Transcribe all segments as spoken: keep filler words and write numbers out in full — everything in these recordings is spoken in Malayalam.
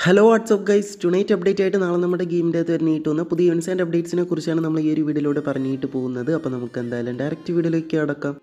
Hello what's up guys, tonight update ആയിട്ട് നാളെ നമ്മുടെ ഗെയിമിൻ്റെ അകത്ത് വരുന്നിട്ട് വന്ന പുതിയ ഇവൻസ് ആൻഡ് അപ്ഡേറ്റ്സിനെ കുറിച്ചാണ് നമ്മൾ ഈ ഒരു വീഡിയോയിലൂടെ പറഞ്ഞിട്ട് പോകുന്നത്. അപ്പോൾ നമുക്ക് എന്തായാലും ഡയറക്റ്റ് വീഡിയോയിലേക്ക് കടക്കാം.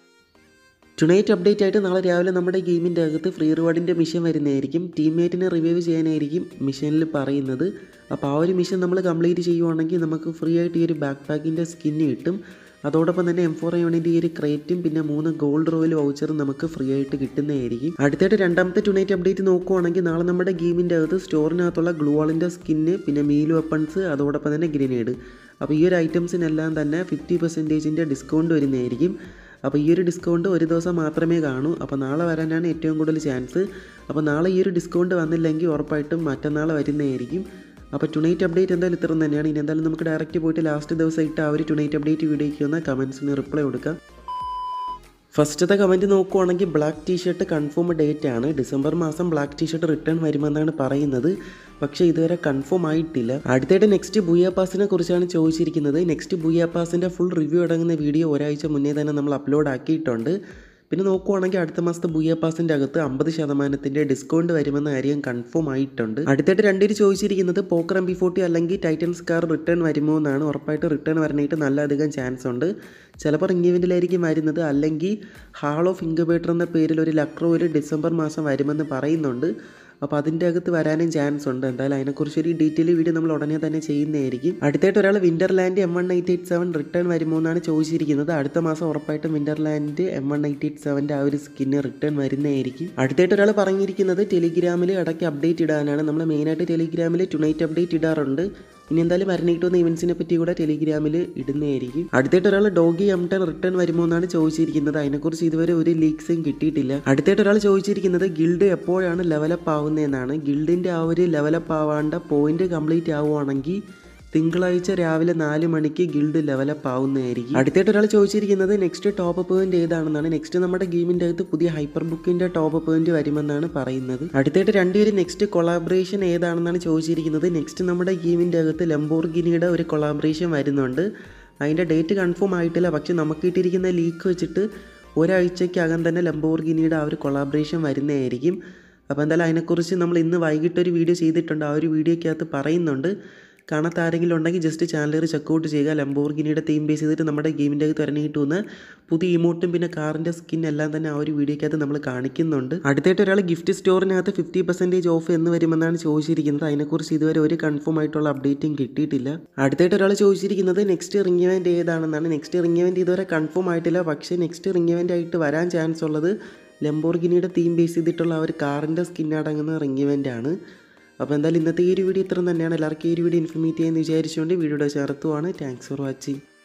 ടുണൈറ്റ് അപ്ഡേറ്റ് ആയിട്ട് നാളെ രാവിലെ നമ്മുടെ ഗെയിമിൻ്റെ അകത്ത് ഫ്രീ റിവാർഡിൻ്റെ മിഷൻ വരുന്നതായിരിക്കും. ടീംമേറ്റിനെ റിവൈവ് ചെയ്യാനായിരിക്കും മിഷനിൽ പറയുന്നത്. അപ്പോൾ ആ ഒരു മിഷൻ നമ്മൾ കംപ്ലീറ്റ് ചെയ്യുവാണെങ്കിൽ നമുക്ക് ഫ്രീ ആയിട്ട് ഈ ഒരു ബാക്ക് പാക്കിൻ്റെ സ്കിന്ന് കിട്ടും. അതോടൊപ്പം തന്നെ എം ഫോർ യൂണിൻ്റെ ഈ ഒരു ക്രേറ്റും പിന്നെ മൂന്ന് ഗോൾഡ് റോയൽ വൗച്ചറും നമുക്ക് ഫ്രീ ആയിട്ട് കിട്ടുന്നതായിരിക്കും. അടുത്തായിട്ട് രണ്ടാമത്തെ ടുണൈറ്റ് അപ്ഡേറ്റ് നോക്കുവാണെങ്കിൽ നാളെ നമ്മുടെ ഗെയിമിൻ്റെ അകത്ത് സ്റ്റോറിനകത്തുള്ള ഗ്ലൂ വാളിൻ്റെ സ്കിന്ന് പിന്നെ മീൽ വെപ്പൺസ് അതോടൊപ്പം തന്നെ ഗ്രനേഡ്, അപ്പോൾ ഈ ഒരു ഐറ്റംസിനെല്ലാം തന്നെ ഫിഫ്റ്റി പെർസെൻറ്റേജിൻ്റെ ഡിസ്കൗണ്ട് വരുന്നതായിരിക്കും. അപ്പോൾ ഈ ഒരു ഡിസ്കൗണ്ട് ഒരു ദിവസം മാത്രമേ കാണൂ. അപ്പോൾ നാളെ വരാനാണ് ഏറ്റവും കൂടുതൽ ചാൻസ്. അപ്പോൾ നാളെ ഈ ഒരു ഡിസ്കൗണ്ട് വന്നില്ലെങ്കിൽ ഉറപ്പായിട്ടും മറ്റന്നാൾ വരുന്നതായിരിക്കും. അപ്പോൾ ടുണൈറ്റ് അപ്ഡേറ്റ് എന്തായാലും ഇത്രയും തന്നെയാണ്. ഇനി എന്തായാലും നമുക്ക് ഡയറക്റ്റ് പോയിട്ട് ലാസ്റ്റ് ദിവസമായിട്ട് ആ ഒരു ടുണൈറ്റ് അപ്ഡേറ്റ് വീഡിയോയ്ക്ക് വന്ന കമൻസിന് റിപ്ലൈ കൊടുക്കാം. ഫസ്റ്റത്തെ കമൻറ്റ് നോക്കുവാണെങ്കിൽ ബ്ലാക്ക് ടീഷർട്ട് കൺഫേം ഡേറ്റ് ആണ്. ഡിസംബർ മാസം ബ്ലാക്ക് ടീഷർട്ട് റിട്ടേൺ വരുമെന്നാണ് പറയുന്നത്, പക്ഷേ ഇതുവരെ കൺഫേം ആയിട്ടില്ല. അടുത്തായിട്ട് നെക്സ്റ്റ് ബുയ പാസിനെ കുറിച്ചാണ് ചോദിച്ചിരിക്കുന്നത്. നെക്സ്റ്റ് ബുയ പാസിൻ്റെ ഫുൾ റിവ്യൂ അടങ്ങുന്ന വീഡിയോ ഒരാഴ്ച മുന്നേ തന്നെ നമ്മൾ അപ്ലോഡ് ആക്കിയിട്ടുണ്ട്. പിന്നെ നോക്കുവാണെങ്കിൽ അടുത്ത മാസത്തെ ബുയ പാസിൻ്റെ അകത്ത് അമ്പത് ശതമാനത്തിൻ്റെ ഡിസ്കൗണ്ട് വരുമെന്ന കാര്യം കൺഫേം ആയിട്ടുണ്ട്. അടുത്തായിട്ട് രണ്ടുപേര് ചോദിച്ചിരിക്കുന്നത് പോക്കർ എം ബി ഫോർട്ടി അല്ലെങ്കിൽ ടൈറ്റൻസ് കാർ റിട്ടേൺ വരുമോ എന്നാണ്. ഉറപ്പായിട്ട് റിട്ടേൺ വരാനായിട്ട് നല്ല അധികം ചാൻസ് ഉണ്ട്. ചിലപ്പോൾ റിംഗ് ഇവൻറ്റിലായിരിക്കും വരുന്നത്, അല്ലെങ്കിൽ ഹാൾ ഓഫ് ഇൻക്യുബേറ്റർ എന്ന പേരിൽ ഒരു ലക്രോ ഒരു ഡിസംബർ മാസം വരുമെന്ന് പറയുന്നുണ്ട്. അപ്പോൾ അതിൻ്റെ അകത്ത് വരാനും ചാൻസ് ഉണ്ട്. എന്തായാലും അതിനെക്കുറിച്ച് ഒരു ഡീറ്റെയിൽ വീഡിയോ നമ്മൾ ഉടനെ തന്നെ ചെയ്യുന്നതായിരിക്കും. അടുത്തായിട്ട് ഒരാൾ Winterland M one eight eight seven return വരുമോ എന്നാണ് ചോദിച്ചിരിക്കുന്നത്. അടുത്ത മാസം ഉറപ്പായിട്ടും Winterland M one eight eight സെവൻ്റെ ആ ഒരു സ്കിന്ന് റിട്ടേൺ വരുന്നതായിരിക്കും. അടുത്തായിട്ട് ഒരാൾ പറഞ്ഞിരിക്കുന്നത് ടെലിഗ്രാമിൽ ഇടയ്ക്ക് അപ്ഡേറ്റ് ഇടാനാണ്. നമ്മൾ മെയിനായിട്ട് ടെലിഗ്രാമിൽ ടുണൈറ്റ് അപ്ഡേറ്റ് ഇടാറുണ്ട്. ഇനി എന്തായാലും വരണിട്ട് വന്ന ഇവൻസിനെ പറ്റി കൂടെ ടെലിഗ്രാമിൽ ഇടുന്നതായിരിക്കും. അടുത്തായിട്ട് ഒരാൾ ഡോഗി എം ടെൻ റിട്ടേൺ വരുമോ എന്നാണ് ചോദിച്ചിരിക്കുന്നത്. അതിനെക്കുറിച്ച് ഇതുവരെ ഒരു ലീക്സും കിട്ടിയിട്ടില്ല. അടുത്തായിട്ട് ഒരാൾ ചോദിച്ചിരിക്കുന്നത് ഗിൽഡ് എപ്പോഴാണ് ലെവലപ്പ് ആവുന്നതെന്നാണ്. ഗിൽഡിൻ്റെ ആ ഒരു ലെവലപ്പ് ആവാണ്ട പോയിന്റ് കംപ്ലീറ്റ് ആവുകയാണെങ്കിൽ തിങ്കളാഴ്ച രാവിലെ നാല് മണിക്ക് ഗിൽഡ് ലെവലപ്പ് ആവുന്നതായിരിക്കും. അടുത്തായിട്ട് ഒരാൾ ചോദിച്ചിരിക്കുന്നത് നെക്സ്റ്റ് ടോപ്പ് പോയിന്റ് ഏതാണെന്നാണ്. നെക്സ്റ്റ് നമ്മുടെ ഗെയിമിൻ്റെ അകത്ത് പുതിയ ഹൈപ്പർ ബുക്കിൻ്റെ ടോപ്പ് പോയിന്റ് വരുമെന്നാണ് പറയുന്നത്. അടുത്തായിട്ട് രണ്ടുപേരും നെക്സ്റ്റ് കൊളാബറേഷൻ ഏതാണെന്നാണ് ചോദിച്ചിരിക്കുന്നത്. നെക്സ്റ്റ് നമ്മുടെ ഗെയിമിൻ്റെ അകത്ത് ലംബോർഗിനിയുടെ ഒരു കൊളാബറേഷൻ വരുന്നുണ്ട്. അതിൻ്റെ ഡേറ്റ് കൺഫേം ആയിട്ടില്ല, പക്ഷെ നമുക്ക് കിട്ടിയിരിക്കുന്ന ലീക്ക് വെച്ചിട്ട് ഒരാഴ്ചയ്ക്കകം തന്നെ ലംബോർഗിനിയുടെ ആ ഒരു കൊളാബറേഷൻ വരുന്നതായിരിക്കും. അപ്പോൾ എന്തായാലും അതിനെക്കുറിച്ച് നമ്മൾ ഇന്ന് വൈകിട്ടൊരു വീഡിയോ ചെയ്തിട്ടുണ്ട്. ആ ഒരു വീഡിയോയ്ക്കകത്ത് പറയുന്നുണ്ട്. കാണാത്ത ആരെങ്കിലും ഉണ്ടെങ്കിൽ ജസ്റ്റ് ചാനൽ ചെക്കൗട്ട് ചെയ്യുക. ലംബോർഗിനിയുടെ തീം ബേസ് ചെയ്തിട്ട് നമ്മുടെ ഗെയിമിൻ്റെ അകത്ത് വരണ കിട്ടുന്ന പുതിയ ഇമോട്ടും പിന്നെ കാറിൻ്റെ സ്കിൻ എല്ലാം തന്നെ ആ ഒരു വീഡിയോയ്ക്കകത്ത് നമ്മൾ കാണിക്കുന്നുണ്ട്. അടുത്തായിട്ട് ഒരാൾ ഗിഫ്റ്റ് സ്റ്റോറിനകത്ത് ഫിഫ്റ്റി പെർസെൻറ്റേജ് ഓഫ് എന്ന് വരുമെന്നാണ് ചോദിച്ചിരിക്കുന്നത്. അതിനെക്കുറിച്ച് ഇതുവരെ ഒരു കൺഫേം ആയിട്ടുള്ള അപ്ഡേറ്റും കിട്ടിയിട്ടില്ല. അടുത്തായിട്ട് ഒരാൾ ചോദിച്ചിരിക്കുന്നത് നെക്സ്റ്റ് റിംഗ് ഇവൻറ്റ് ഏതാണെന്നാണ്. നെക്സ്റ്റ് റിംഗ് ഇവൻറ്റ് ഇതുവരെ കൺഫേം ആയിട്ടില്ല, പക്ഷേ നെക്സ്റ്റ് റിംഗ് ഇവൻറ്റ് ആയിട്ട് വരാൻ ചാൻസ് ഉള്ളത് ലംബോർഗിനിയുടെ തീം ബേസ് ചെയ്തിട്ടുള്ള ആ ഒരു കാറിൻ്റെ സ്കിൻ അടങ്ങുന്ന റിംഗ് ഇവൻ്റ് ആണ്. അപ്പോൾ എന്തായാലും ഇന്നത്തെ ഈ ഒരു വീഡിയോ ഇത്രയും തന്നെയാണ്. എല്ലാവർക്കും ഈ ഒരു വീഡിയോ ഇൻഫോർമേറ്റ് ചെയ്യാമെന്ന് വിചാരിച്ചുകൊണ്ട് വീഡിയോയുടെ ചേർത്തുവാണ്. Thanks for watching.